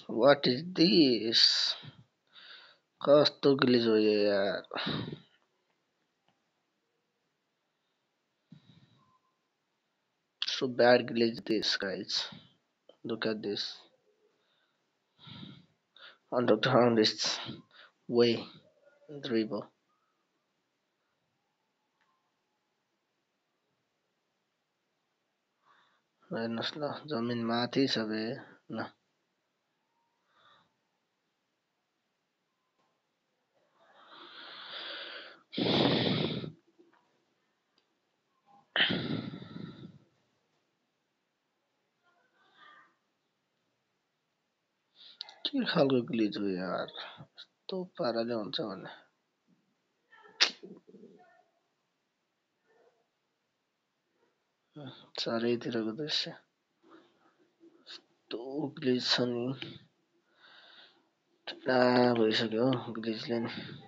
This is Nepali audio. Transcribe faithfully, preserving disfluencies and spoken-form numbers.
What is this? कस्तो ग्लिच हो यो यार. So bad glitch this guys. Look at this. Underground is way dribble. हेर्नुहोस् ल जमिन माथि छ बे ल के खालको ग्लिच हो यार यस्तो पाराले हुन्छ भने चारैतिरको दृश्य यस्तो ग्लिच छ नि पुरा भइसक्यो ग्लिचले नि